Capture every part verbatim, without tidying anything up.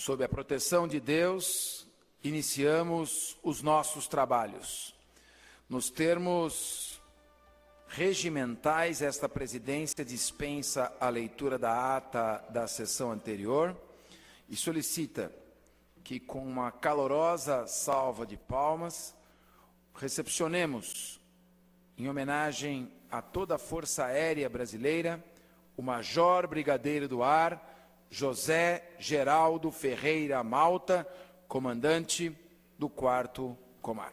Sob a proteção de Deus, iniciamos os nossos trabalhos. Nos termos regimentais, esta presidência dispensa a leitura da ata da sessão anterior e solicita que, com uma calorosa salva de palmas, recepcionemos, em homenagem a toda a Força Aérea Brasileira, o Major Brigadeiro do Ar, José Geraldo Ferreira Malta, comandante do quarto Comar.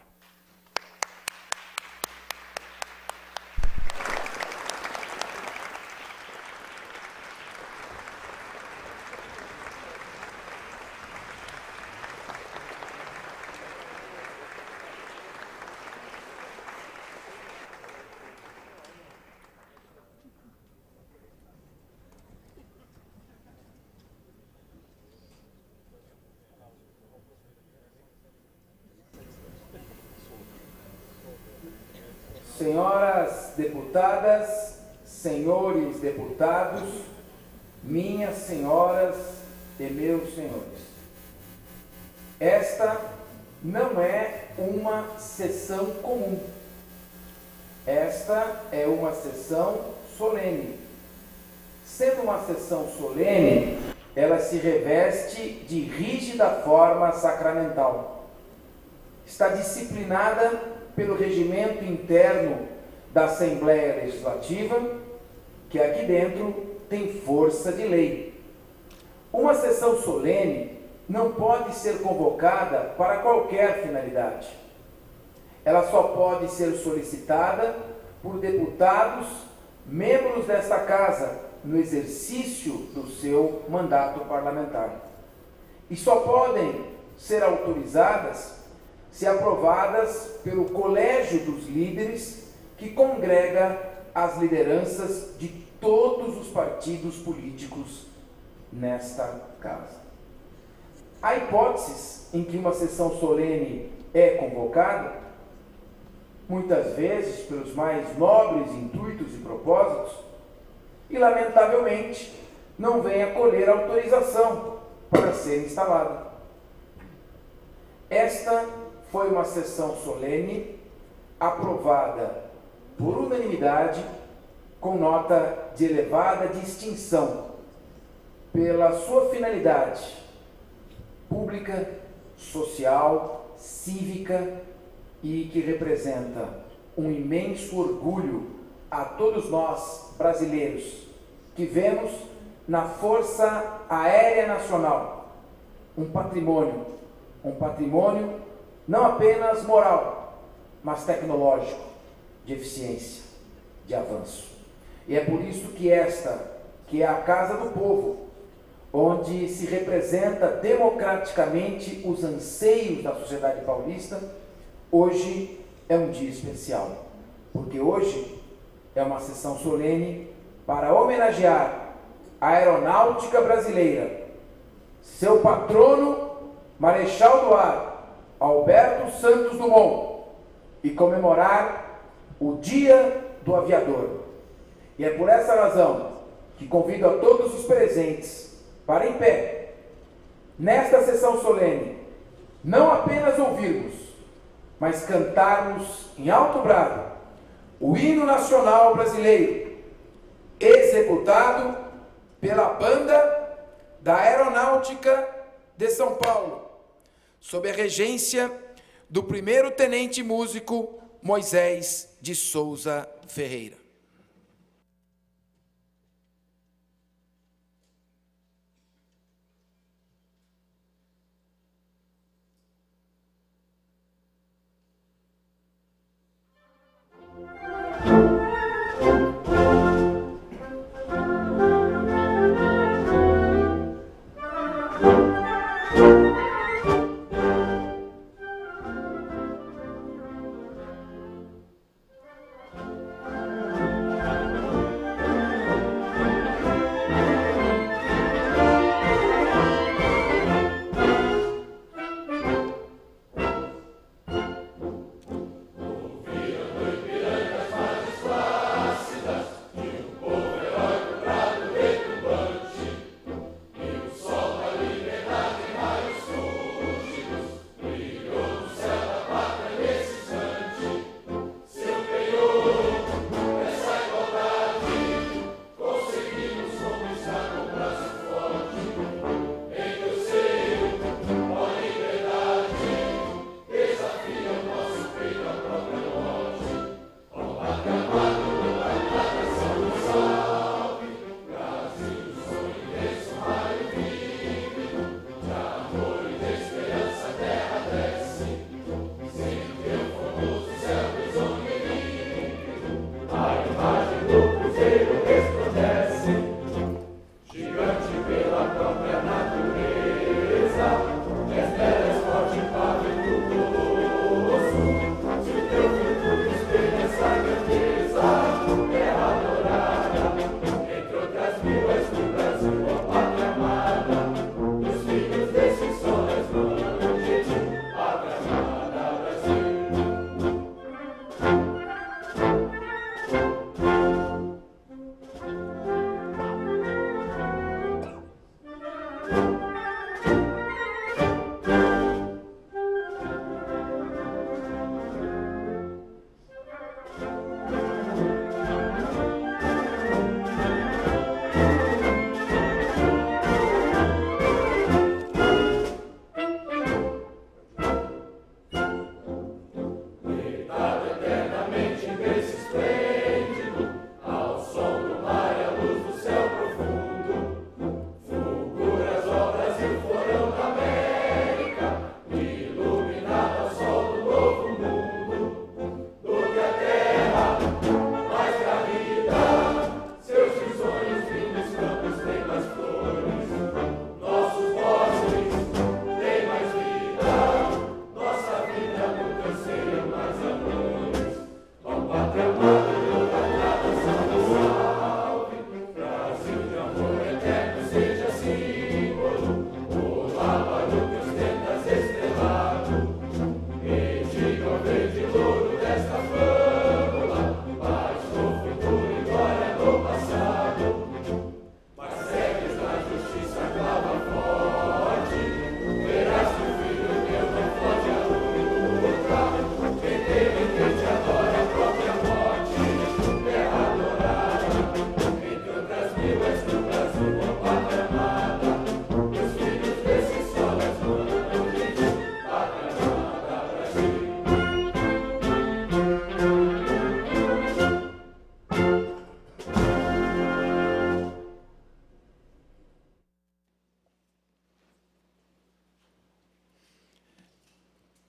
Senhoras deputadas, senhores deputados, minhas senhoras e meus senhores, esta não é uma sessão comum, esta é uma sessão solene. Sendo uma sessão solene, ela se reveste de rígida forma sacramental. Está disciplinada pelo regimento interno da Assembleia Legislativa, que aqui dentro tem força de lei. Uma sessão solene não pode ser convocada para qualquer finalidade. Ela só pode ser solicitada por deputados, membros desta Casa, no exercício do seu mandato parlamentar. E só podem ser autorizadas se aprovadas pelo Colégio dos Líderes, que congrega as lideranças de todos os partidos políticos nesta Casa. Há hipóteses em que uma sessão solene é convocada, muitas vezes pelos mais nobres intuitos e propósitos, e, lamentavelmente, não vem a colher autorização para ser instalada. Esta foi uma sessão solene, aprovada por unanimidade, com nota de elevada distinção, pela sua finalidade pública, social, cívica e que representa um imenso orgulho a todos nós, brasileiros, que vemos na Força Aérea Nacional um patrimônio, um patrimônio não apenas moral, mas tecnológico, de eficiência, de avanço. E é por isso que esta, que é a Casa do Povo, onde se representa democraticamente os anseios da sociedade paulista, hoje é um dia especial, porque hoje é uma sessão solene para homenagear a aeronáutica brasileira, seu patrono, Marechal do Ar, Alberto Santos Dumont, e comemorar o Dia do Aviador. E é por essa razão que convido a todos os presentes para, em pé, nesta sessão solene, não apenas ouvirmos, mas cantarmos em alto brado o hino nacional brasileiro, executado pela Banda da Aeronáutica de São Paulo, sob a regência do primeiro tenente músico Moisés de Souza Ferreira.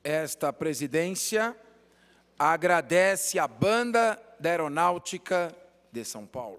Esta presidência agradece a Banda da Aeronáutica de São Paulo.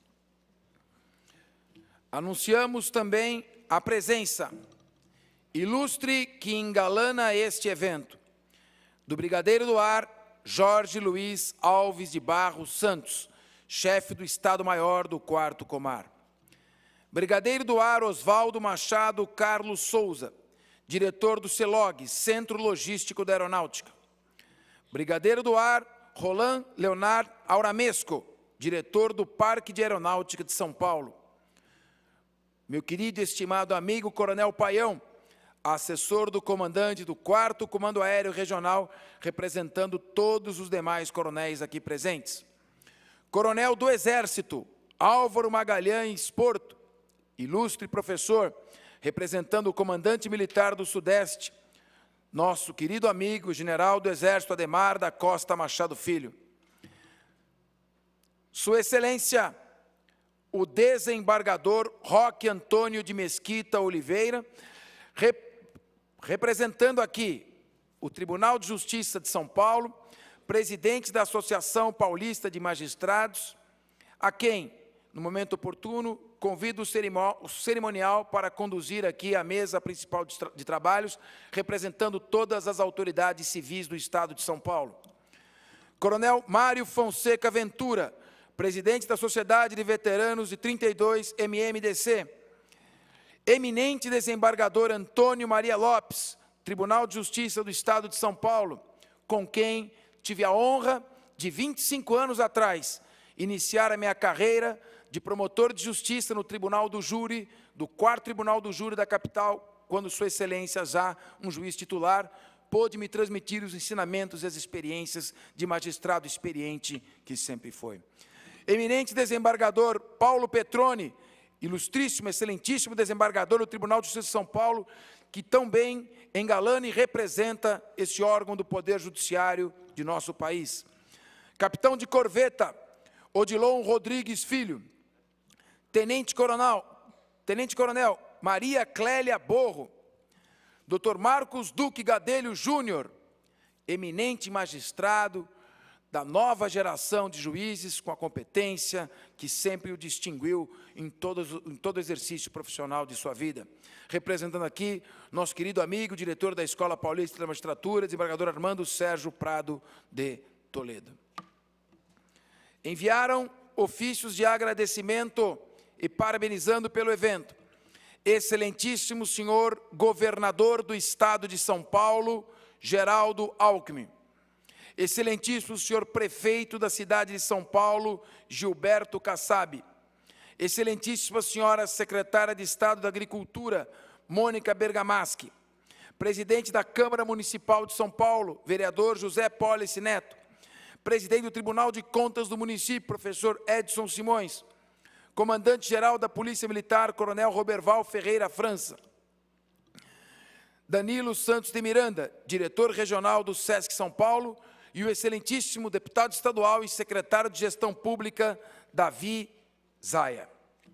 Anunciamos também a presença ilustre que engalana este evento do Brigadeiro do Ar Jorge Luiz Alves de Barros Santos, chefe do Estado-Maior do quarto Comar. Brigadeiro do Ar Oswaldo Machado Carlos Souza, diretor do CELOG, Centro Logístico da Aeronáutica. Brigadeiro do Ar Roland Leonard Auramesco, diretor do Parque de Aeronáutica de São Paulo. Meu querido e estimado amigo Coronel Paião, assessor do comandante do quarto Comando Aéreo Regional, representando todos os demais coronéis aqui presentes. Coronel do Exército, Álvaro Magalhães Porto, ilustre professor, representando o comandante militar do Sudeste, nosso querido amigo, general do Exército Ademar da Costa Machado Filho. Sua Excelência, o desembargador Roque Antônio de Mesquita Oliveira, rep representando aqui o Tribunal de Justiça de São Paulo, presidente da Associação Paulista de Magistrados, a quem, no momento oportuno, convido o cerimonial para conduzir aqui a mesa principal de, tra de trabalhos, representando todas as autoridades civis do Estado de São Paulo. Coronel Mário Fonseca Ventura, presidente da Sociedade de Veteranos de trinta e dois M M D C. Eminente desembargador Antônio Maria Lopes, Tribunal de Justiça do Estado de São Paulo, com quem tive a honra de vinte e cinco anos atrás iniciar a minha carreira de promotor de justiça no Tribunal do Júri, do quarto Tribunal do Júri da capital, quando Sua Excelência, já um juiz titular, pôde me transmitir os ensinamentos e as experiências de magistrado experiente que sempre foi. Eminente desembargador Paulo Petroni, ilustríssimo, excelentíssimo desembargador do Tribunal de Justiça de São Paulo, que tão bem engalana e representa este órgão do Poder Judiciário de nosso país. Capitão de corveta, Odilon Rodrigues Filho. Tenente Coronel, Tenente Coronel Maria Clélia Borro. doutor Marcos Duque Gadelho Júnior, eminente magistrado da nova geração de juízes com a competência que sempre o distinguiu em, todos, em todo o exercício profissional de sua vida. Representando aqui nosso querido amigo, diretor da Escola Paulista da Magistratura, desembargador Armando Sérgio Prado de Toledo. Enviaram ofícios de agradecimento e parabenizando pelo evento. Excelentíssimo senhor governador do Estado de São Paulo, Geraldo Alckmin. Excelentíssimo senhor prefeito da cidade de São Paulo, Gilberto Kassab. Excelentíssima senhora secretária de Estado da Agricultura, Mônica Bergamaschi. Presidente da Câmara Municipal de São Paulo, vereador José Polici Neto. Presidente do Tribunal de Contas do município, professor Edson Simões. Comandante-geral da Polícia Militar, coronel Roberval Ferreira França. Danilo Santos de Miranda, diretor regional do SESC São Paulo, e o excelentíssimo deputado estadual e secretário de Gestão Pública, Davi Zaia.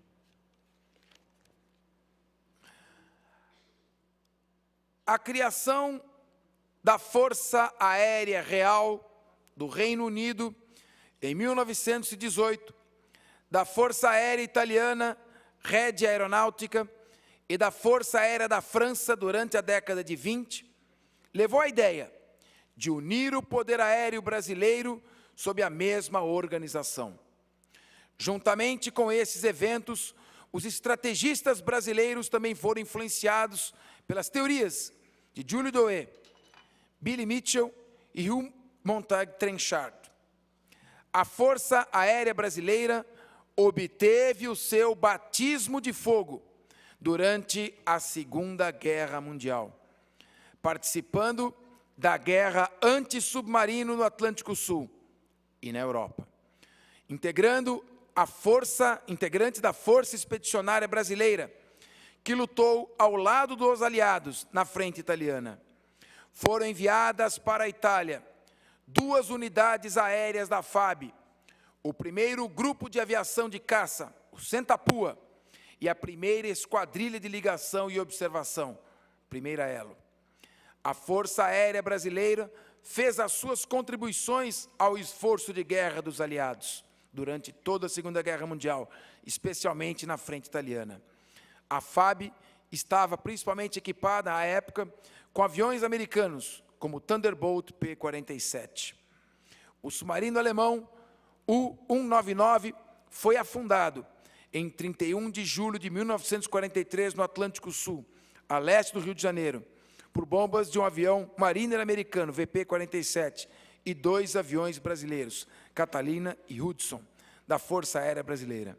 A criação da Força Aérea Real do Reino Unido, em mil novecentos e dezoito, da Força Aérea Italiana, Regia Aeronautica, e da Força Aérea da França durante a década de vinte, levou a ideia de unir o poder aéreo brasileiro sob a mesma organização. Juntamente com esses eventos, os estrategistas brasileiros também foram influenciados pelas teorias de Júlio Douhet, Billy Mitchell e Hugh Montag Trenchard. A Força Aérea Brasileira obteve o seu batismo de fogo durante a Segunda Guerra Mundial, participando da guerra antissubmarino no Atlântico Sul e na Europa, integrando a força, integrante da Força Expedicionária Brasileira, que lutou ao lado dos aliados na frente italiana. Foram enviadas para a Itália duas unidades aéreas da F A B, o primeiro grupo de aviação de caça, o Centapua, e a primeira esquadrilha de ligação e observação, primeira Elo. A Força Aérea Brasileira fez as suas contribuições ao esforço de guerra dos aliados durante toda a Segunda Guerra Mundial, especialmente na frente italiana. A F A B estava principalmente equipada, à época, com aviões americanos, como o Thunderbolt P quarenta e sete. O submarino alemão U cento e noventa e nove foi afundado em trinta e um de julho de mil novecentos e quarenta e três no Atlântico Sul, a leste do Rio de Janeiro, por bombas de um avião Mariner americano, V P quarenta e sete, e dois aviões brasileiros, Catalina e Hudson, da Força Aérea Brasileira.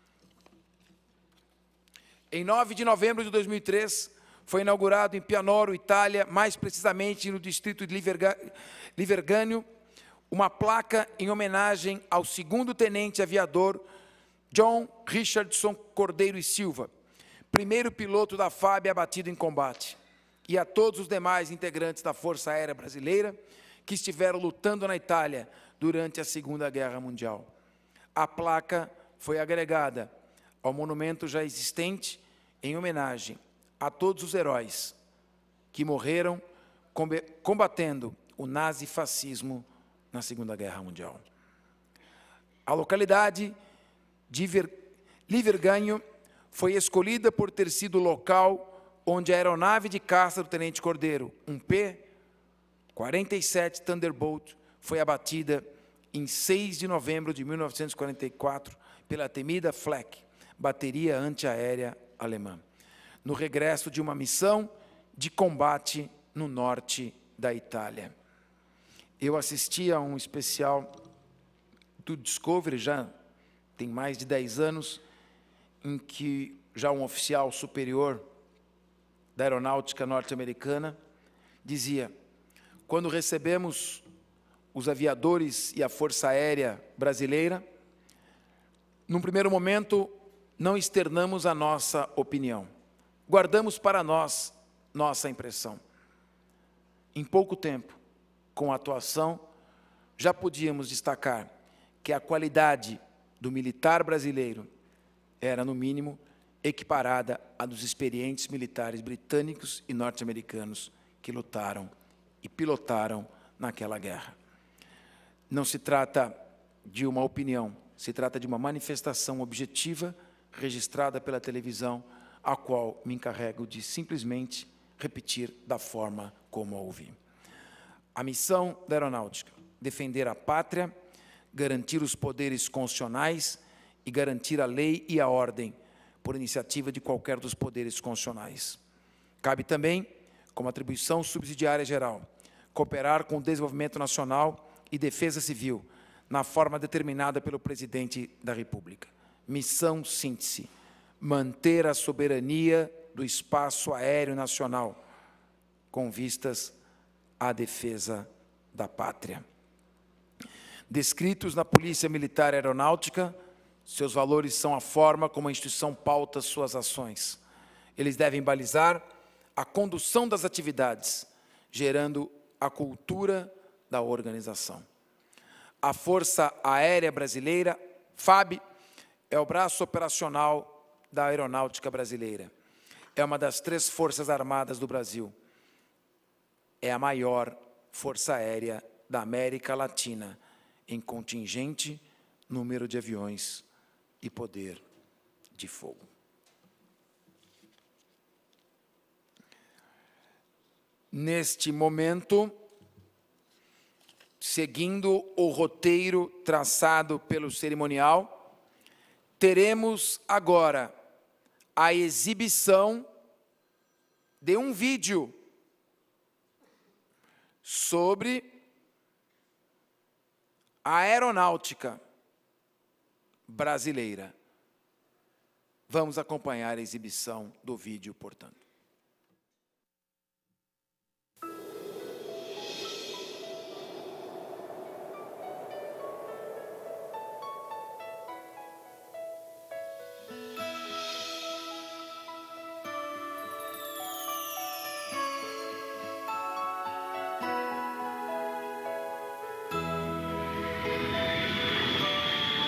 Em nove de novembro de dois mil e três, foi inaugurado em Pianoro, Itália, mais precisamente no distrito de Livergânio, uma placa em homenagem ao segundo tenente aviador John Richardson Cordeiro e Silva, primeiro piloto da F A B abatido em combate, e a todos os demais integrantes da Força Aérea Brasileira que estiveram lutando na Itália durante a Segunda Guerra Mundial. A placa foi agregada ao monumento já existente em homenagem a todos os heróis que morreram combatendo o nazifascismo na Segunda Guerra Mundial. A localidade de Livergânio foi escolhida por ter sido o local onde a aeronave de caça do Tenente Cordeiro, um P quarenta e sete Thunderbolt, foi abatida em seis de novembro de mil novecentos e quarenta e quatro pela temida Flak, bateria antiaérea alemã, no regresso de uma missão de combate no norte da Itália. Eu assisti a um especial do Discovery, já tem mais de dez anos, em que já um oficial superior da aeronáutica norte-americana dizia: quando recebemos os aviadores e a Força Aérea Brasileira, num primeiro momento, não externamos a nossa opinião. Guardamos para nós nossa impressão. Em pouco tempo, com a atuação, já podíamos destacar que a qualidade do militar brasileiro era, no mínimo, equiparada à dos experientes militares britânicos e norte-americanos que lutaram e pilotaram naquela guerra. Não se trata de uma opinião, se trata de uma manifestação objetiva registrada pela televisão, a qual me encarrego de simplesmente repetir da forma como a ouvi. A missão da aeronáutica: defender a pátria, garantir os poderes constitucionais e garantir a lei e a ordem por iniciativa de qualquer dos poderes constitucionais. Cabe também, como atribuição subsidiária geral, cooperar com o desenvolvimento nacional e defesa civil, na forma determinada pelo Presidente da República. Missão síntese: manter a soberania do espaço aéreo nacional, com vistas à defesa da pátria. Descritos na Polícia Militar Aeronáutica, seus valores são a forma como a instituição pauta suas ações. Eles devem balizar a condução das atividades, gerando a cultura da organização. A Força Aérea Brasileira, F A B, é o braço operacional da aeronáutica brasileira. É uma das três forças armadas do Brasil. É a maior força aérea da América Latina, em contingente, número de aviões e poder de fogo. Neste momento, seguindo o roteiro traçado pelo cerimonial, teremos agora a exibição de um vídeo sobre a aeronáutica brasileira. Vamos acompanhar a exibição do vídeo, portanto.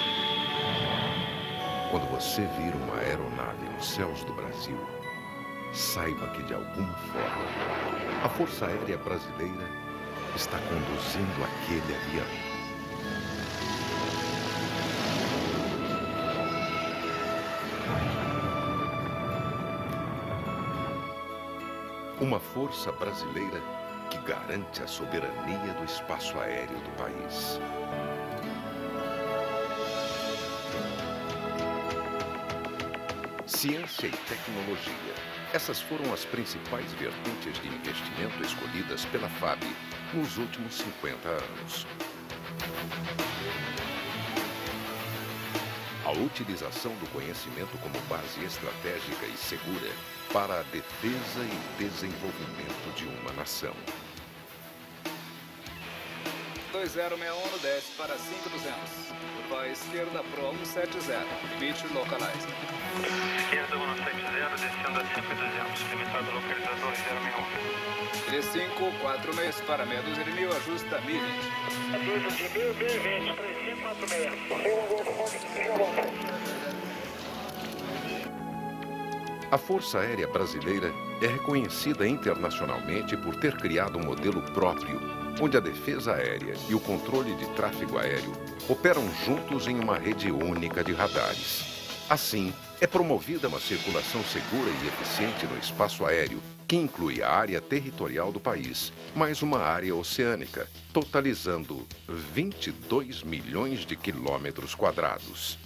Quando você vir uma aeronave nos céus do Brasil, saiba que, de alguma forma, a Força Aérea Brasileira está conduzindo aquele avião. Uma força brasileira que garante a soberania do espaço aéreo do país. Ciência e tecnologia. Essas foram as principais vertentes de investimento escolhidas pela F A B nos últimos cinquenta anos. A utilização do conhecimento como base estratégica e segura para a defesa e desenvolvimento de uma nação. dois zero seis um, desce para cinco duzentos. Curva à esquerda pro um sete zero. Pitch localized. Esquerda um sete zero, descendo a cinco duzentos. Limitado localizado dois zero seis um. três cinco quatro seis para meia dúzia de mil, ajusta mil e vinte. Dúzia de mil, mil e vinte, três cinco quatro seis. A Força Aérea Brasileira é reconhecida internacionalmente por ter criado um modelo próprio, onde a defesa aérea e o controle de tráfego aéreo operam juntos em uma rede única de radares. Assim, é promovida uma circulação segura e eficiente no espaço aéreo, que inclui a área territorial do país, mais uma área oceânica, totalizando vinte e dois milhões de quilômetros quadrados.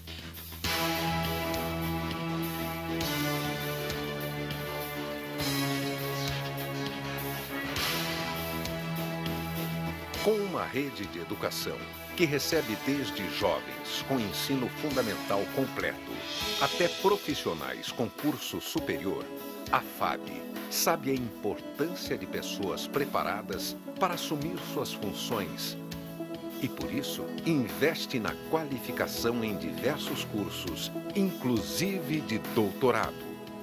Com uma rede de educação que recebe desde jovens com ensino fundamental completo até profissionais com curso superior, a F A B sabe a importância de pessoas preparadas para assumir suas funções e, por isso, investe na qualificação em diversos cursos, inclusive de doutorado.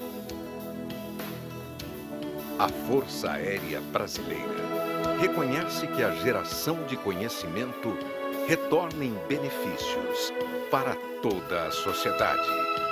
A Força Aérea Brasileira reconhece que a geração de conhecimento retorna em benefícios para toda a sociedade.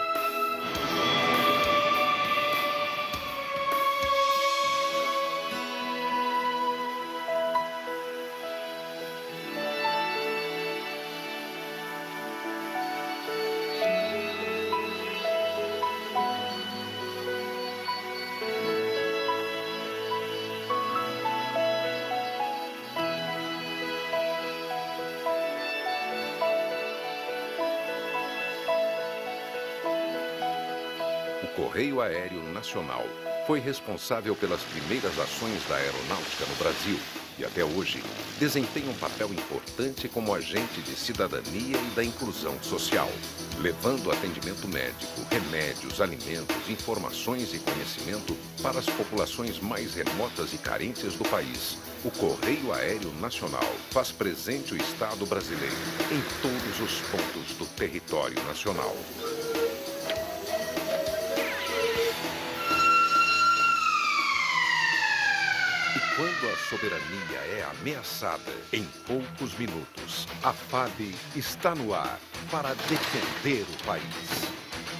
O Correio Aéreo Nacional foi responsável pelas primeiras ações da aeronáutica no Brasil e, até hoje, desempenha um papel importante como agente de cidadania e da inclusão social, levando atendimento médico, remédios, alimentos, informações e conhecimento para as populações mais remotas e carentes do país. O Correio Aéreo Nacional faz presente o Estado brasileiro em todos os pontos do território nacional. Quando a soberania é ameaçada, em poucos minutos, a F A B está no ar para defender o país.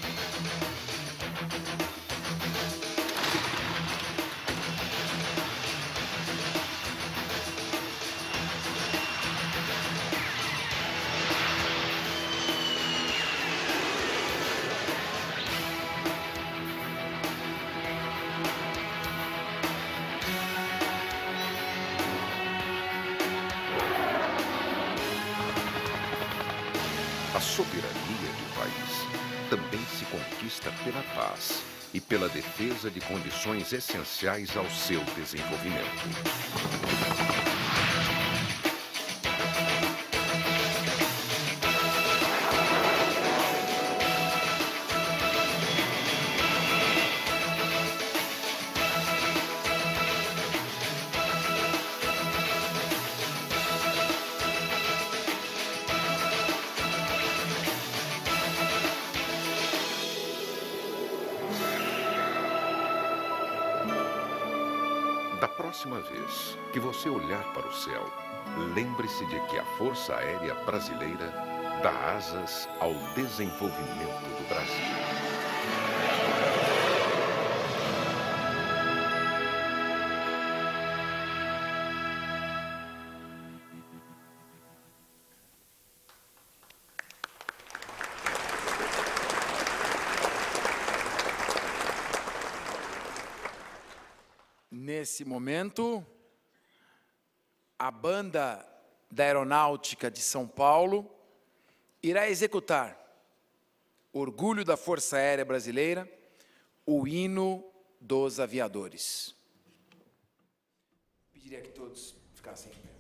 A soberania de um país também se conquista pela paz e pela defesa de condições essenciais ao seu desenvolvimento. Da próxima vez que você olhar para o céu, lembre-se de que a Força Aérea Brasileira dá asas ao desenvolvimento do Brasil. Nesse momento, a Banda da Aeronáutica de São Paulo irá executar Orgulho da Força Aérea Brasileira, o hino dos aviadores. Pediria que todos ficassem em pé.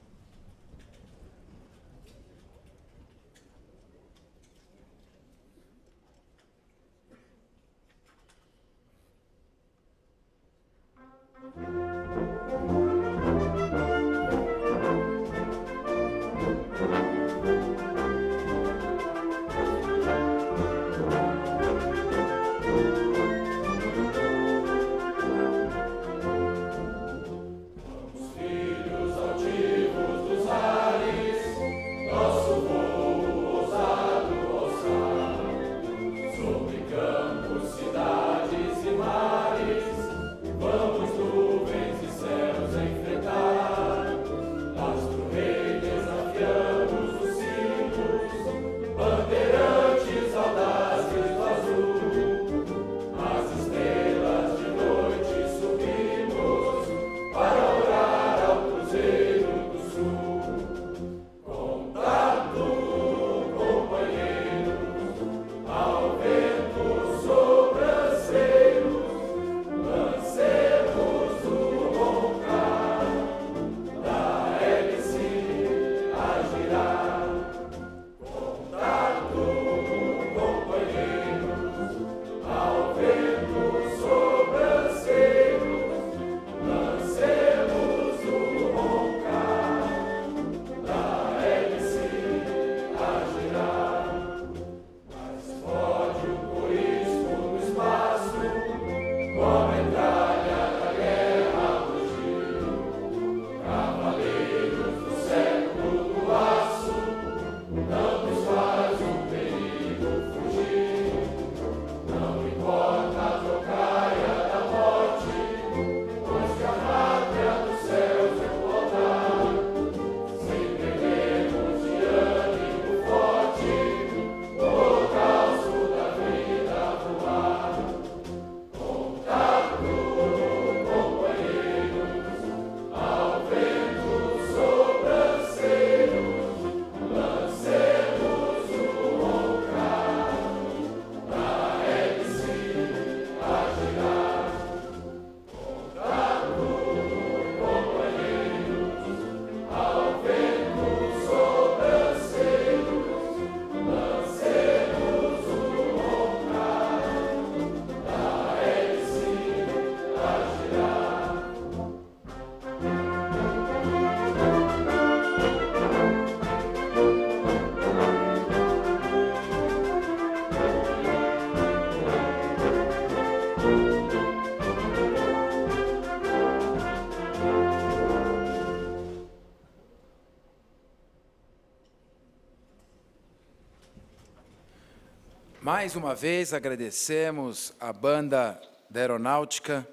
Mais uma vez, agradecemos a Banda da Aeronáutica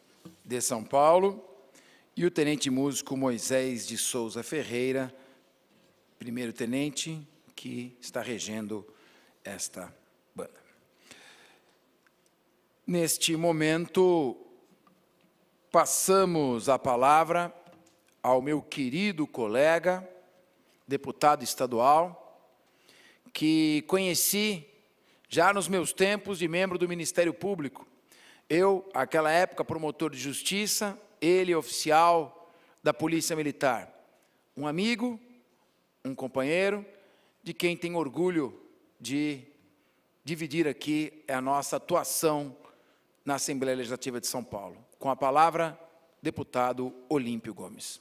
de São Paulo e o tenente músico Moisés de Souza Ferreira, primeiro tenente, que está regendo esta banda. Neste momento, passamos a palavra ao meu querido colega, deputado estadual, que conheci já nos meus tempos de membro do Ministério Público. Eu, naquela época, promotor de justiça, ele, oficial da Polícia Militar. Um amigo, um companheiro, de quem tenho orgulho de dividir aqui a nossa atuação na Assembleia Legislativa de São Paulo. Com a palavra, deputado Olímpio Gomes.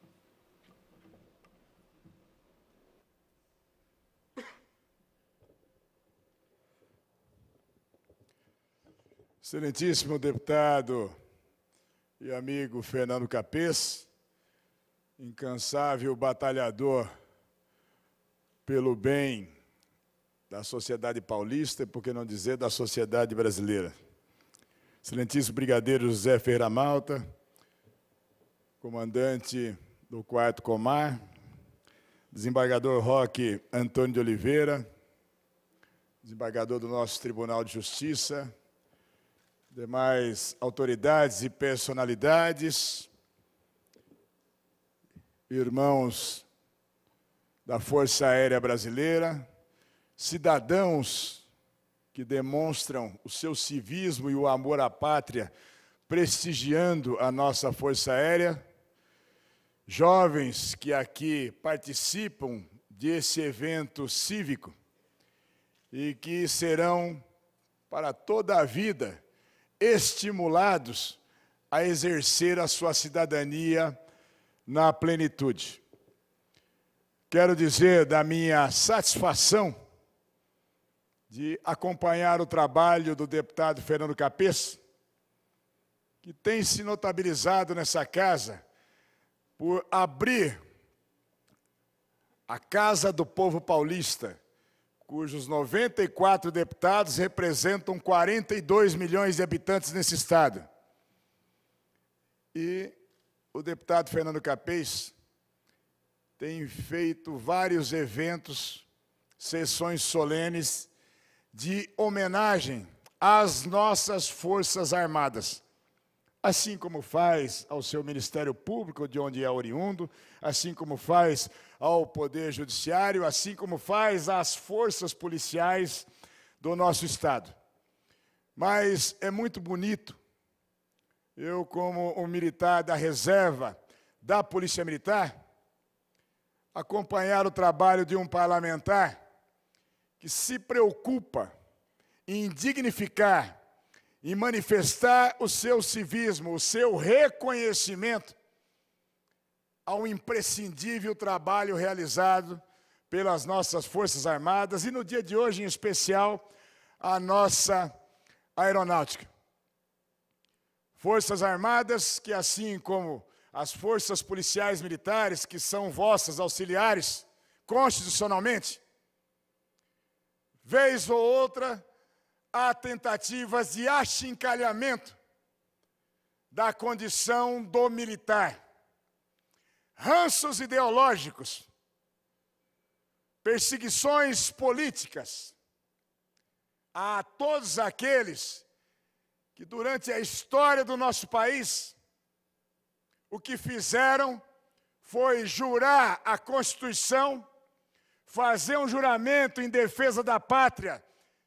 Excelentíssimo deputado e amigo Fernando Capês, incansável batalhador pelo bem da sociedade paulista, e por que não dizer da sociedade brasileira. Excelentíssimo brigadeiro José Ferreira Malta, comandante do quarto Comar, desembargador Roque Antônio de Oliveira, desembargador do nosso Tribunal de Justiça, demais autoridades e personalidades, irmãos da Força Aérea Brasileira, cidadãos que demonstram o seu civismo e o amor à pátria, prestigiando a nossa Força Aérea, jovens que aqui participam desse evento cívico e que serão, para toda a vida, estimulados a exercer a sua cidadania na plenitude. Quero dizer da minha satisfação de acompanhar o trabalho do deputado Fernando Capês, que tem se notabilizado nessa casa por abrir a Casa do Povo Paulista, cujos noventa e quatro deputados representam quarenta e dois milhões de habitantes nesse estado. E o deputado Fernando Capês tem feito vários eventos, sessões solenes de homenagem às nossas Forças Armadas, assim como faz ao seu Ministério Público, de onde é oriundo, assim como faz ao Poder Judiciário, assim como faz às forças policiais do nosso Estado. Mas é muito bonito, eu como um militar da reserva da Polícia Militar, acompanhar o trabalho de um parlamentar que se preocupa em dignificar, em manifestar o seu civismo, o seu reconhecimento ao imprescindível trabalho realizado pelas nossas Forças Armadas e, no dia de hoje, em especial, a nossa aeronáutica. Forças Armadas que, assim como as forças policiais militares, que são vossas auxiliares, constitucionalmente, vez ou outra, há tentativas de achincalhamento da condição do militar. Ranços ideológicos, perseguições políticas a todos aqueles que, durante a história do nosso país, o que fizeram foi jurar a Constituição, fazer um juramento em defesa da pátria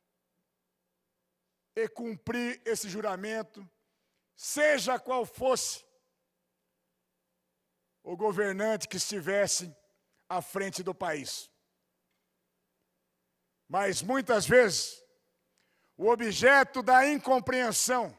e cumprir esse juramento, seja qual fosse o governante que estivesse à frente do país. Mas, muitas vezes, o objeto da incompreensão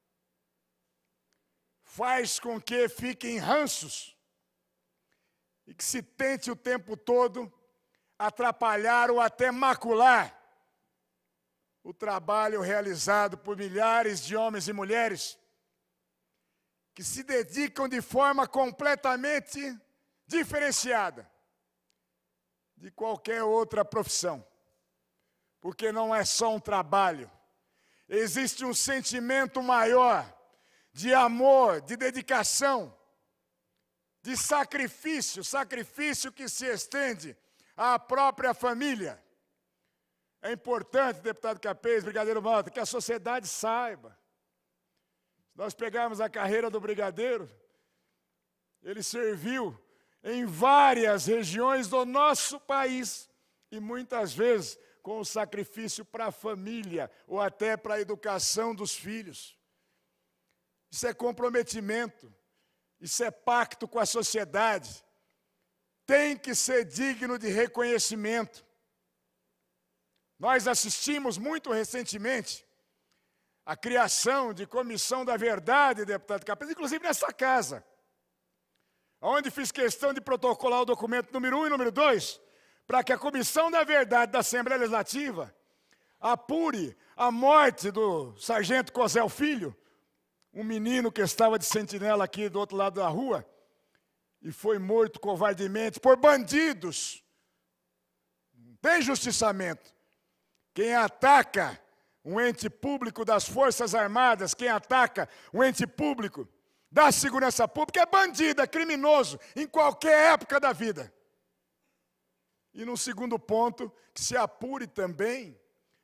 faz com que fiquem ranços e que se tente o tempo todo atrapalhar ou até macular o trabalho realizado por milhares de homens e mulheres que se dedicam de forma completamente diferenciada de qualquer outra profissão. Porque não é só um trabalho, existe um sentimento maior de amor, de dedicação, de sacrifício, sacrifício que se estende à própria família. É importante, deputado Capês, brigadeiro Malta, que a sociedade saiba. Se nós pegarmos a carreira do brigadeiro, ele serviu em várias regiões do nosso país e muitas vezes com o sacrifício para a família ou até para a educação dos filhos. Isso é comprometimento, isso é pacto com a sociedade. Tem que ser digno de reconhecimento. Nós assistimos muito recentemente a criação de Comissão da Verdade, deputado Capês, inclusive nessa casa, onde fiz questão de protocolar o documento número um e número dois, para que a Comissão da Verdade da Assembleia Legislativa apure a morte do sargento Cosel Filho, um menino que estava de sentinela aqui do outro lado da rua, e foi morto covardemente por bandidos. Tem justiçamento. Quem ataca um ente público das Forças Armadas, quem ataca um ente público da segurança pública é bandido, é criminoso, em qualquer época da vida. E no segundo ponto, que se apure também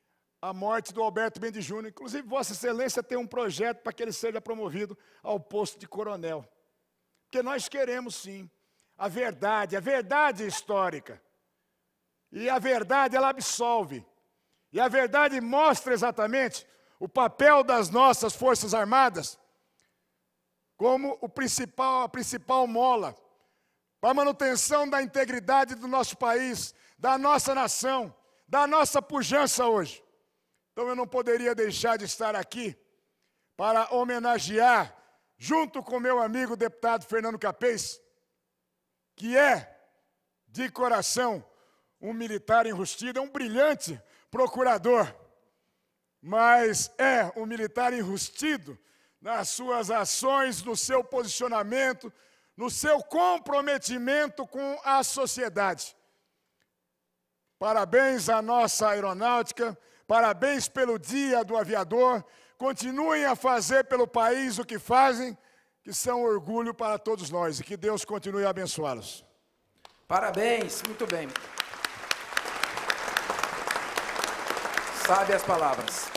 a morte do Alberto Mendes Júnior. Inclusive, Vossa Excelência tem um projeto para que ele seja promovido ao posto de coronel. Porque nós queremos, sim, a verdade, a verdade histórica. E a verdade, ela absolve. E a verdade mostra exatamente o papel das nossas Forças Armadas como o principal, a principal mola para a manutenção da integridade do nosso país, da nossa nação, da nossa pujança hoje. Então eu não poderia deixar de estar aqui para homenagear, junto com meu amigo deputado Fernando Capês, que é, de coração, um militar enrustido, é um brilhante procurador, mas é um militar enrustido nas suas ações, no seu posicionamento, no seu comprometimento com a sociedade. Parabéns à nossa aeronáutica, parabéns pelo Dia do Aviador, continuem a fazer pelo país o que fazem, que são orgulho para todos nós, e que Deus continue a abençoá-los. Parabéns, muito bem. Sabe as palavras.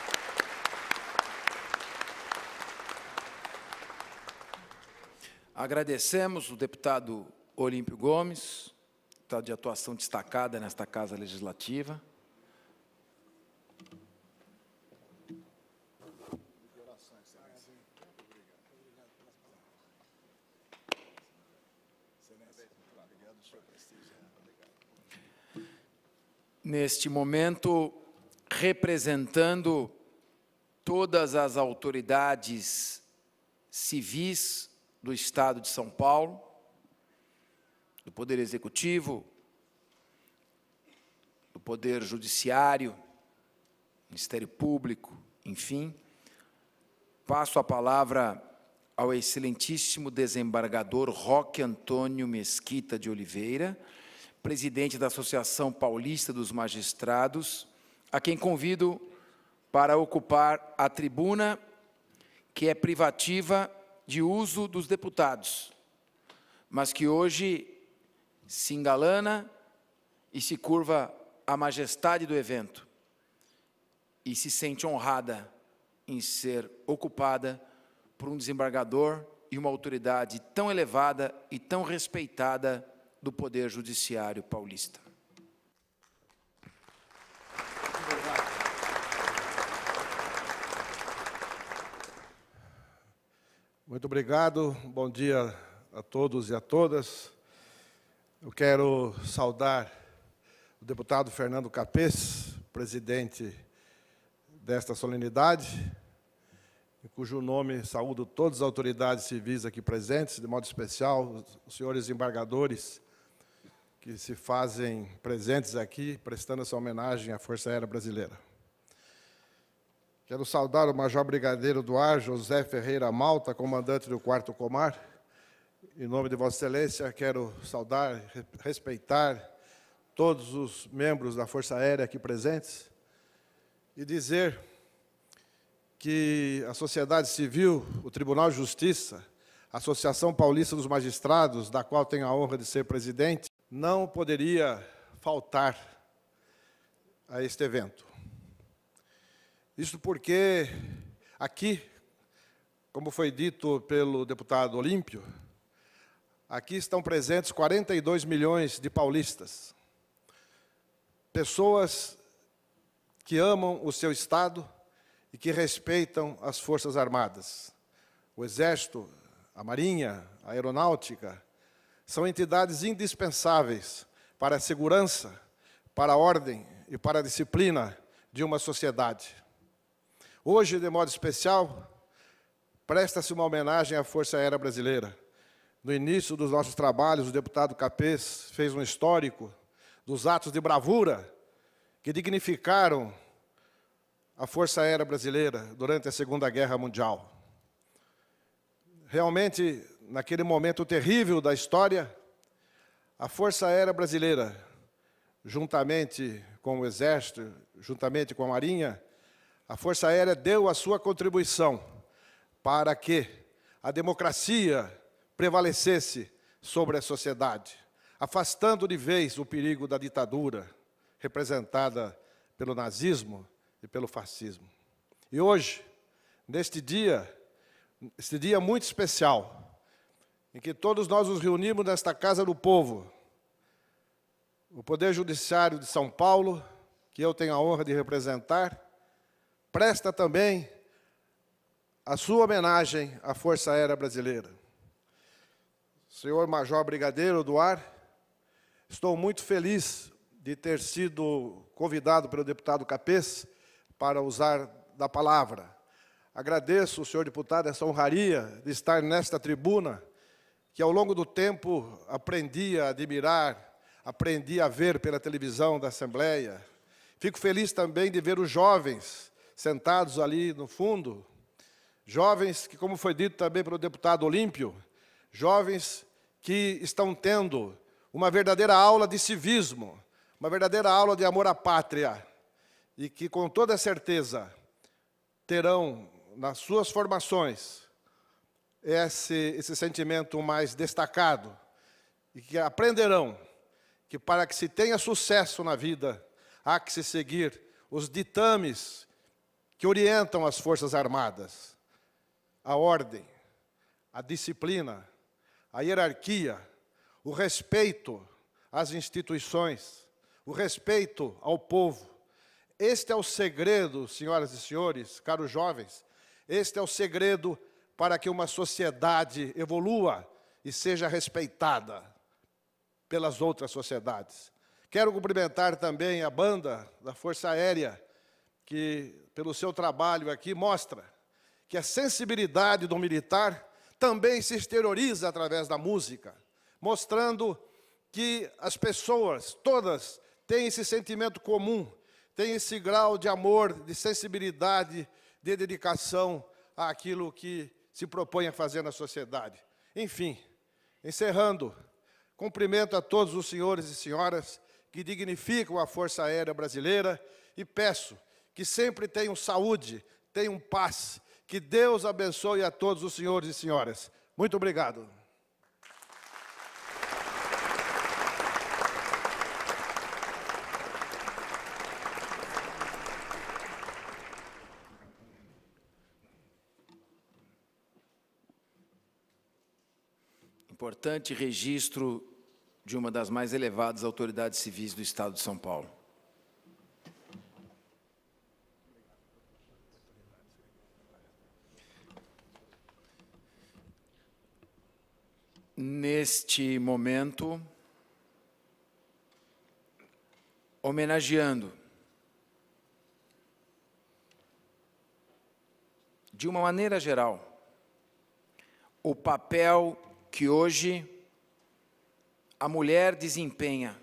Agradecemos o deputado Olímpio Gomes, deputado de atuação destacada nesta Casa Legislativa. Neste momento, representando todas as autoridades civis do Estado de São Paulo, do Poder Executivo, do Poder Judiciário, Ministério Público, enfim, passo a palavra ao excelentíssimo desembargador Roque Antônio Mesquita de Oliveira, presidente da Associação Paulista dos Magistrados, a quem convido para ocupar a tribuna, que é privativa de uso dos deputados, mas que hoje se engalana e se curva à majestade do evento e se sente honrada em ser ocupada por um desembargador e uma autoridade tão elevada e tão respeitada do Poder Judiciário paulista. Muito obrigado, bom dia a todos e a todas. Eu quero saudar o deputado Fernando Capês, presidente desta solenidade, em cujo nome saúdo todas as autoridades civis aqui presentes, de modo especial os senhores embargadores que se fazem presentes aqui, prestando essa homenagem à Força Aérea Brasileira. Quero saudar o Major Brigadeiro do Ar, José Ferreira Malta, comandante do quarto Comar. Em nome de Vossa Excelência, quero saudar, respeitar todos os membros da Força Aérea aqui presentes e dizer que a sociedade civil, o Tribunal de Justiça, a Associação Paulista dos Magistrados, da qual tenho a honra de ser presidente, não poderia faltar a este evento. Isso porque aqui, como foi dito pelo deputado Olímpio, aqui estão presentes quarenta e dois milhões de paulistas, pessoas que amam o seu Estado e que respeitam as Forças Armadas. O Exército, a Marinha, a Aeronáutica, são entidades indispensáveis para a segurança, para a ordem e para a disciplina de uma sociedade. Hoje, de modo especial, presta-se uma homenagem à Força Aérea Brasileira. No início dos nossos trabalhos, o deputado Capês fez um histórico dos atos de bravura que dignificaram a Força Aérea Brasileira durante a Segunda Guerra Mundial. Realmente, naquele momento terrível da história, a Força Aérea Brasileira, juntamente com o Exército, juntamente com a Marinha, a Força Aérea deu a sua contribuição para que a democracia prevalecesse sobre a sociedade, afastando de vez o perigo da ditadura, representada pelo nazismo e pelo fascismo. E hoje, neste dia, este dia muito especial, em que todos nós nos reunimos nesta Casa do Povo, o Poder Judiciário de São Paulo, que eu tenho a honra de representar, presta também a sua homenagem à Força Aérea Brasileira. Senhor Major Brigadeiro do Ar, estou muito feliz de ter sido convidado pelo deputado Capês para usar da palavra. Agradeço ao senhor deputado essa honraria de estar nesta tribuna, que ao longo do tempo aprendi a admirar, aprendi a ver pela televisão da Assembleia. Fico feliz também de ver os jovens sentados ali no fundo, jovens que, como foi dito também pelo deputado Olímpio, jovens que estão tendo uma verdadeira aula de civismo, uma verdadeira aula de amor à pátria, e que, com toda certeza, terão nas suas formações esse, esse sentimento mais destacado, e que aprenderão que, para que se tenha sucesso na vida, há que se seguir os ditames que orientam as Forças Armadas, a ordem, a disciplina, a hierarquia, o respeito às instituições, o respeito ao povo. Este é o segredo, senhoras e senhores, caros jovens, este é o segredo para que uma sociedade evolua e seja respeitada pelas outras sociedades. Quero cumprimentar também a banda da Força Aérea, que, pelo seu trabalho aqui, mostra que a sensibilidade do militar também se exterioriza através da música, mostrando que as pessoas, todas, têm esse sentimento comum, têm esse grau de amor, de sensibilidade, de dedicação àquilo que se propõe a fazer na sociedade. Enfim, encerrando, cumprimento a todos os senhores e senhoras que dignificam a Força Aérea Brasileira e peço que sempre tenham saúde, tenham paz, que Deus abençoe a todos os senhores e senhoras. Muito obrigado. Importante registro de uma das mais elevadas autoridades civis do Estado de São Paulo. Neste momento, homenageando, de uma maneira geral, o papel que hoje a mulher desempenha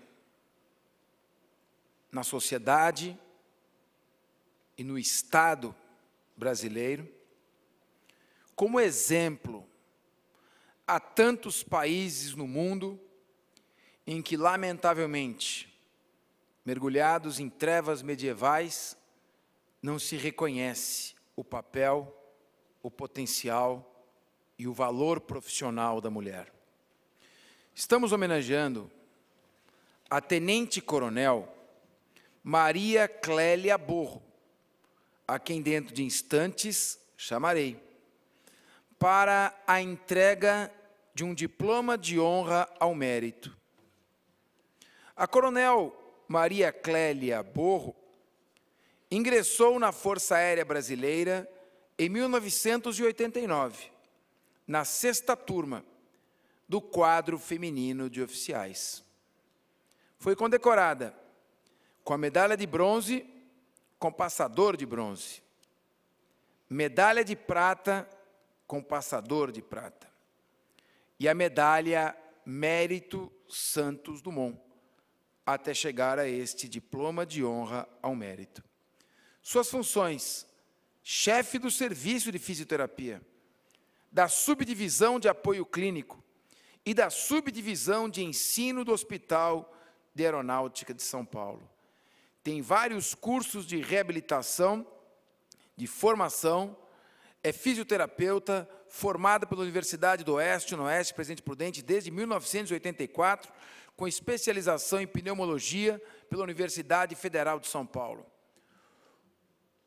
na sociedade e no Estado brasileiro, como exemplo a tantos países no mundo em que, lamentavelmente, mergulhados em trevas medievais, não se reconhece o papel, o potencial e o valor profissional da mulher. Estamos homenageando a tenente-coronel Maria Clélia Borro, a quem dentro de instantes chamarei, para a entrega de um diploma de honra ao mérito. A coronel Maria Clélia Borro ingressou na Força Aérea Brasileira em mil novecentos e oitenta e nove, na sexta turma do quadro feminino de oficiais. Foi condecorada com a medalha de bronze com passador de bronze, medalha de prata com passador de prata e a medalha Mérito Santos Dumont, até chegar a este diploma de honra ao mérito. Suas funções: chefe do serviço de fisioterapia, da subdivisão de apoio clínico e da subdivisão de ensino do Hospital de Aeronáutica de São Paulo. Tem vários cursos de reabilitação, de formação, é fisioterapeuta, formada pela Universidade do Oeste, no Oeste, Presidente Prudente, desde mil novecentos e oitenta e quatro, com especialização em pneumologia pela Universidade Federal de São Paulo.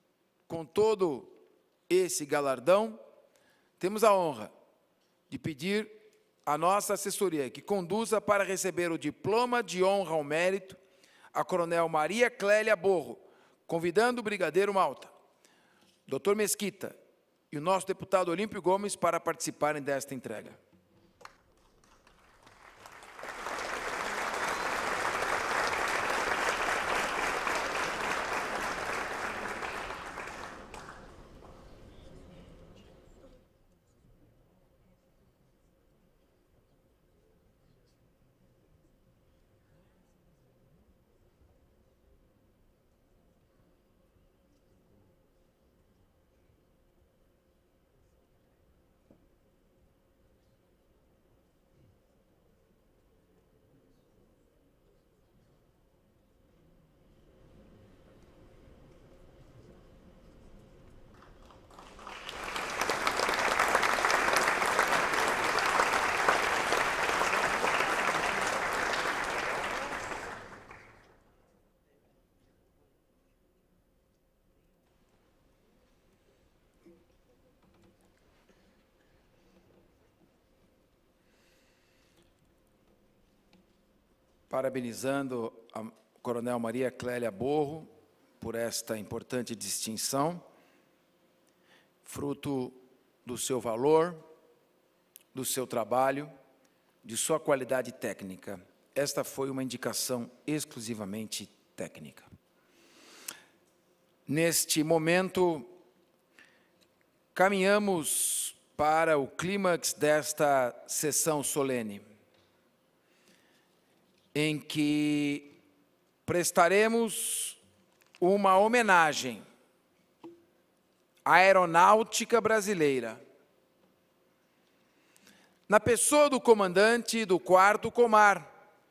com todo esse galardão, temos a honra de pedir à nossa assessoria que conduza para receber o diploma de honra ao mérito a Coronel Maria Clélia Borro, convidando o Brigadeiro Malta, doutor Mesquita e o nosso deputado Olímpio Gomes para participarem desta entrega. Parabenizando a Coronel Maria Clélia Borro por esta importante distinção, fruto do seu valor, do seu trabalho, de sua qualidade técnica. Esta foi uma indicação exclusivamente técnica. Neste momento, caminhamos para o clímax desta sessão solene, em que prestaremos uma homenagem à aeronáutica brasileira, na pessoa do comandante do quarto Comar,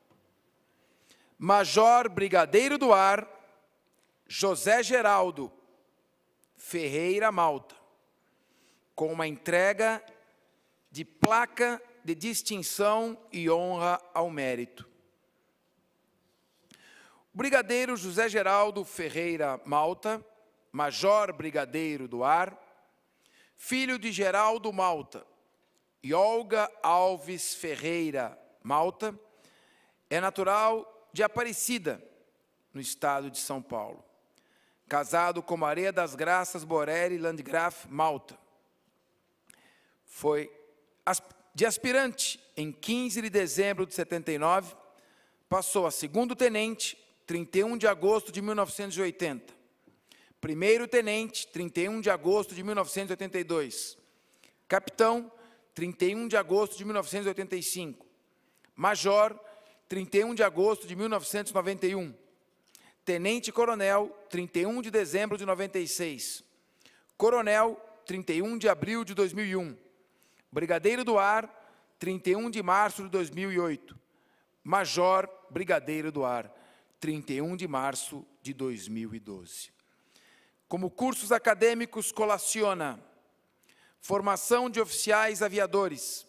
Major Brigadeiro do Ar, José Geraldo Ferreira Malta, com uma entrega de placa de distinção e honra ao mérito. O Brigadeiro José Geraldo Ferreira Malta, Major Brigadeiro do Ar, filho de Geraldo Malta e Olga Alves Ferreira Malta, é natural de Aparecida, no estado de São Paulo. Casado com Maria das Graças Borelli Landgraf Malta. Foi de aspirante em quinze de dezembro de setenta e nove, passou a segundo tenente, trinta e um de agosto de mil novecentos e oitenta. Primeiro tenente, trinta e um de agosto de mil novecentos e oitenta e dois. Capitão, trinta e um de agosto de mil novecentos e oitenta e cinco. Major, trinta e um de agosto de mil novecentos e noventa e um. Tenente-coronel, trinta e um de dezembro de noventa e seis. Coronel, trinta e um de abril de dois mil e um. Brigadeiro do Ar, trinta e um de março de dois mil e oito. Major Brigadeiro do Ar, trinta e um de março de dois mil e doze. Como cursos acadêmicos colaciona formação de oficiais aviadores,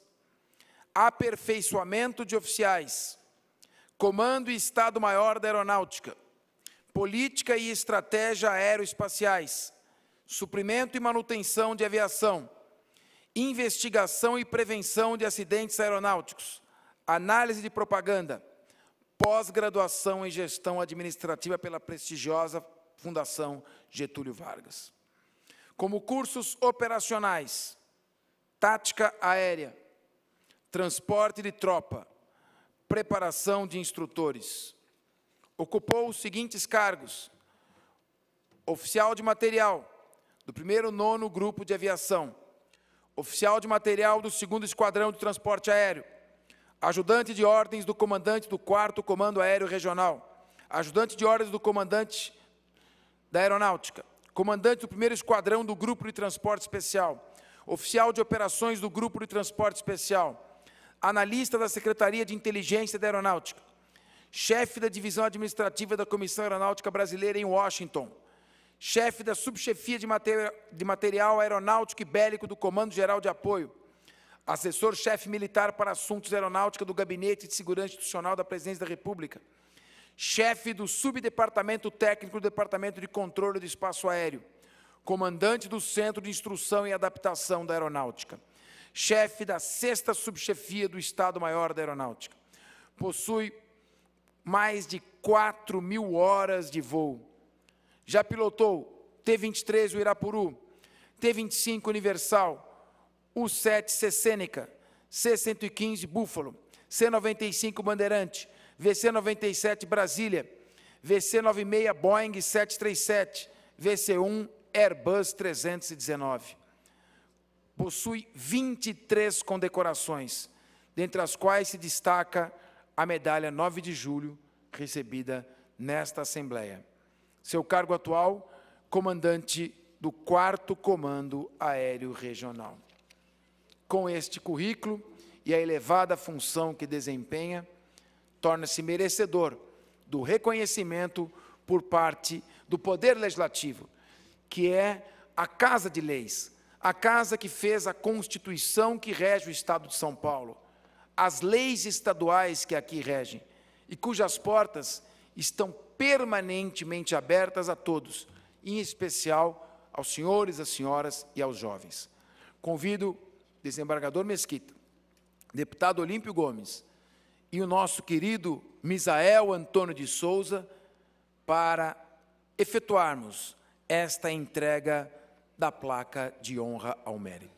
aperfeiçoamento de oficiais, comando e Estado-Maior da Aeronáutica, política e estratégia aeroespaciais, suprimento e manutenção de aviação, investigação e prevenção de acidentes aeronáuticos, análise de propaganda, pós-graduação em gestão administrativa pela prestigiosa Fundação Getúlio Vargas. Como cursos operacionais, tática aérea, transporte de tropa, preparação de instrutores. Ocupou os seguintes cargos: oficial de material do primeiro nono Grupo de Aviação, oficial de material do segundo Esquadrão de Transporte Aéreo, ajudante de ordens do comandante do quarto Comando Aéreo Regional, ajudante de ordens do comandante da Aeronáutica, comandante do primeiro Esquadrão do Grupo de Transporte Especial, oficial de operações do Grupo de Transporte Especial, analista da Secretaria de Inteligência da Aeronáutica, chefe da Divisão Administrativa da Comissão Aeronáutica Brasileira em Washington, chefe da Subchefia de, Mater de Material Aeronáutico e Bélico do Comando Geral de Apoio, assessor-chefe militar para assuntos aeronáutica do Gabinete de Segurança Institucional da Presidência da República, chefe do Subdepartamento Técnico do Departamento de Controle do Espaço Aéreo, comandante do Centro de Instrução e Adaptação da Aeronáutica, chefe da sexta subchefia do Estado-Maior da Aeronáutica. Possui mais de quatro mil horas de voo. Já pilotou T vinte e três, o Irapuru, T vinte e cinco Universal, U sete C Sêneca, C cento e quinze Buffalo, C noventa e cinco Bandeirante, V C noventa e sete Brasília, V C noventa e seis Boeing sete três sete, V C um Airbus trezentos e dezenove. Possui vinte e três condecorações, dentre as quais se destaca a medalha nove de julho, recebida nesta Assembleia. Seu cargo atual, comandante do quarto Comando Aéreo Regional. Com este currículo e a elevada função que desempenha, torna-se merecedor do reconhecimento por parte do Poder Legislativo, que é a Casa de Leis, a casa que fez a Constituição que rege o Estado de São Paulo, as leis estaduais que aqui regem, e cujas portas estão permanentemente abertas a todos, em especial aos senhores, às senhoras e aos jovens. Convido o desembargador Mesquita, deputado Olímpio Gomes e o nosso querido Misael Antônio de Souza para efetuarmos esta entrega da placa de honra ao mérito.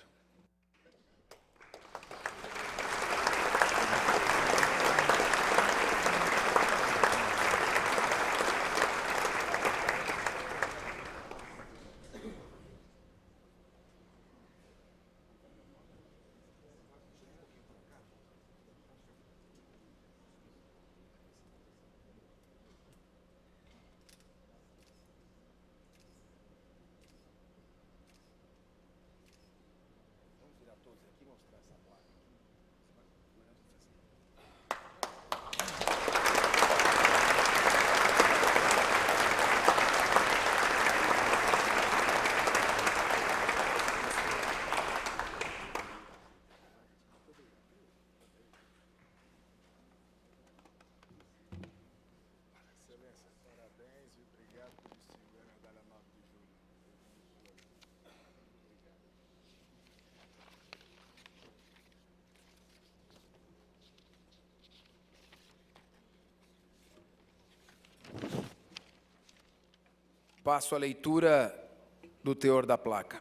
Passo a leitura do teor da placa.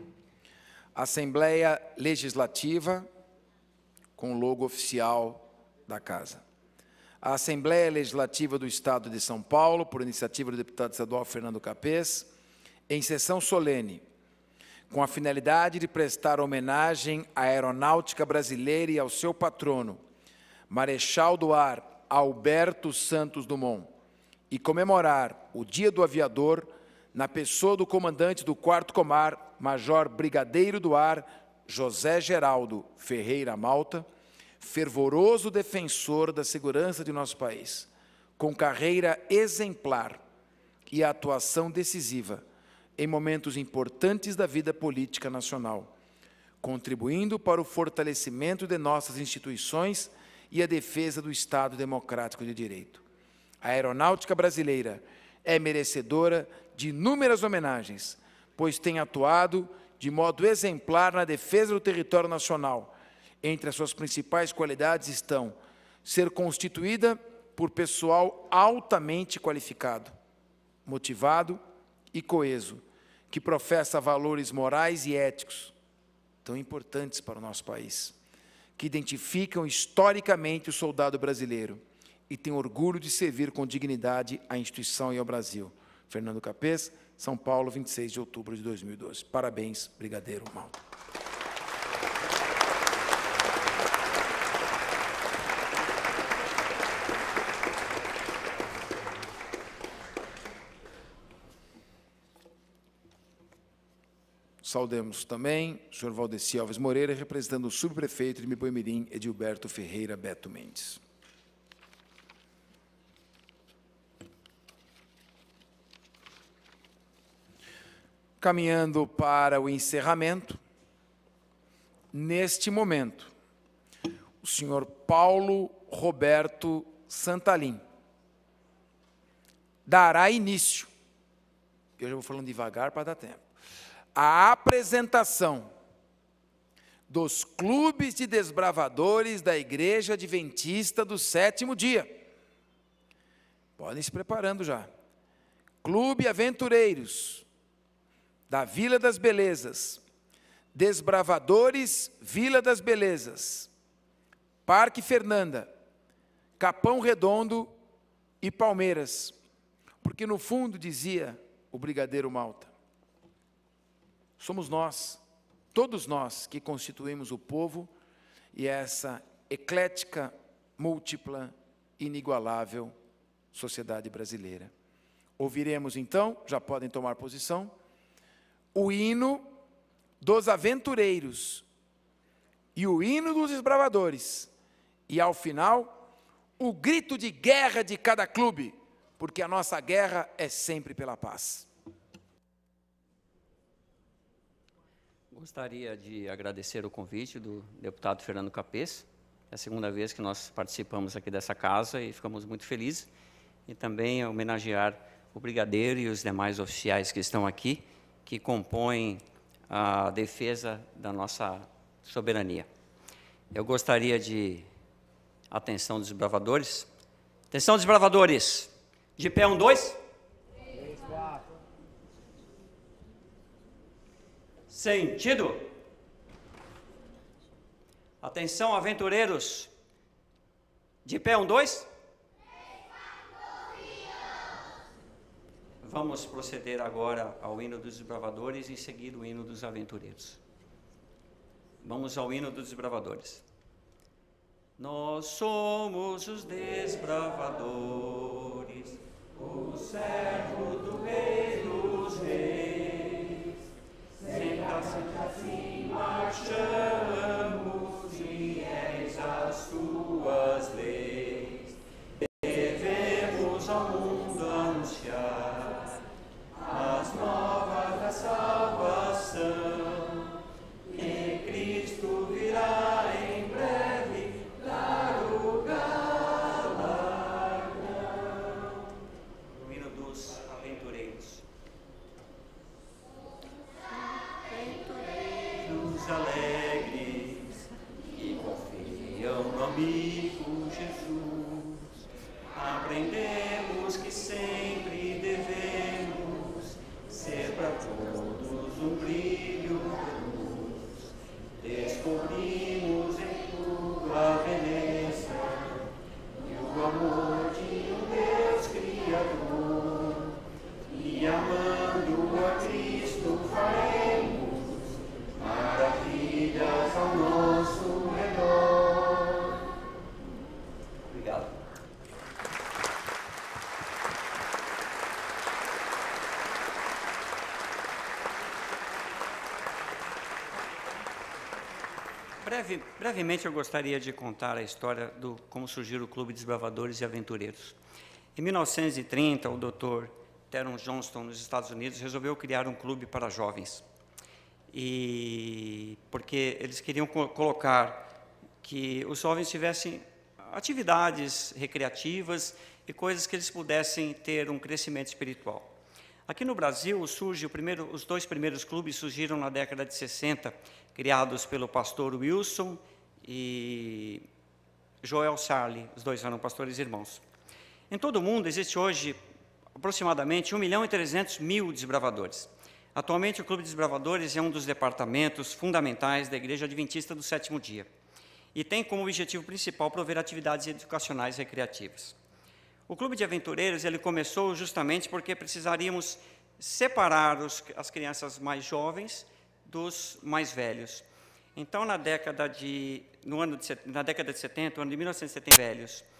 Assembleia Legislativa, com o logo oficial da Casa. A Assembleia Legislativa do Estado de São Paulo, por iniciativa do deputado estadual Fernando Capês, em sessão solene, com a finalidade de prestar homenagem à aeronáutica brasileira e ao seu patrono, Marechal do Ar Alberto Santos Dumont, e comemorar o Dia do Aviador na pessoa do comandante do quarto Comar, Major Brigadeiro do Ar José Geraldo Ferreira Malta, fervoroso defensor da segurança de nosso país, com carreira exemplar e atuação decisiva em momentos importantes da vida política nacional, contribuindo para o fortalecimento de nossas instituições e a defesa do Estado Democrático de Direito. A aeronáutica brasileira é merecedora de inúmeras homenagens, pois tem atuado de modo exemplar na defesa do território nacional. Entre as suas principais qualidades estão ser constituída por pessoal altamente qualificado, motivado e coeso, que professa valores morais e éticos tão importantes para o nosso país, que identificam historicamente o soldado brasileiro e tem orgulho de servir com dignidade à instituição e ao Brasil. Fernando Capês, São Paulo, vinte e seis de outubro de dois mil e doze. Parabéns, Brigadeiro Malta. Saudemos também o senhor Valdeci Alves Moreira, representando o subprefeito de Mipoimirim, Edilberto Ferreira Beto Mendes. Caminhando para o encerramento, neste momento, o senhor Paulo Roberto Santalim dará início, eu já vou falando devagar para dar tempo. A apresentação dos clubes de desbravadores da Igreja Adventista do Sétimo Dia. Podem se preparando já. Clube Aventureiros da Vila das Belezas, Desbravadores Vila das Belezas, Parque Fernanda, Capão Redondo e Palmeiras. Porque no fundo, dizia o Brigadeiro Malta, somos nós, todos nós que constituímos o povo e essa eclética, múltipla, inigualável sociedade brasileira. Ouviremos então, já podem tomar posição, o hino dos aventureiros e o hino dos desbravadores. E ao final, o grito de guerra de cada clube, porque a nossa guerra é sempre pela paz. Gostaria de agradecer o convite do deputado Fernando Capês. É a segunda vez que nós participamos aqui dessa casa e ficamos muito felizes. E também homenagear o brigadeiro e os demais oficiais que estão aqui, que compõem a defesa da nossa soberania. Eu gostaria de... Atenção, desbravadores. Atenção, desbravadores. De pé, um, dois. Três, quatro. Sentido. Atenção, aventureiros. De pé, um, dois. Vamos proceder agora ao hino dos desbravadores e em seguida o hino dos aventureiros. Vamos ao hino dos desbravadores. Nós somos os desbravadores, o servo do Rei dos Reis. Senta-se assim marchamos, fiéis às tuas leis. Devemos ao mundo anunciar as novas da salvação, que Cristo virá em breve dar o galardão. O hino dos aventureiros. Aventureiros alegres, que confiam no amigo Jesus, aprendemos que sempre devemos ser para todos um brilho de luz. Descobrimos em tudo a beleza e o amor de um Deus Criador, e amando a Cristo faremos maravilhas ao nosso redor. Obrigado. Breve, brevemente, eu gostaria de contar a história do como surgiu o Clube de Desbravadores e Aventureiros. Em mil novecentos e trinta, o doutor Theron Johnston, nos Estados Unidos, resolveu criar um clube para jovens. E porque eles queriam co colocar que os jovens tivessem atividades recreativas e coisas que eles pudessem ter um crescimento espiritual. Aqui no Brasil, surge o primeiro, os dois primeiros clubes surgiram na década de sessenta, criados pelo pastor Wilson e Joel Sarli, os dois eram pastores irmãos. Em todo o mundo existe hoje aproximadamente um milhão e trezentos mil desbravadores. Atualmente, o Clube de Desbravadores é um dos departamentos fundamentais da Igreja Adventista do Sétimo Dia e tem como objetivo principal prover atividades educacionais e recreativas. O Clube de Aventureiros ele começou justamente porque precisaríamos separar os, as crianças mais jovens dos mais velhos. Então, na década de, no ano de, na década de setenta, no ano de mil novecentos e setenta, velhos,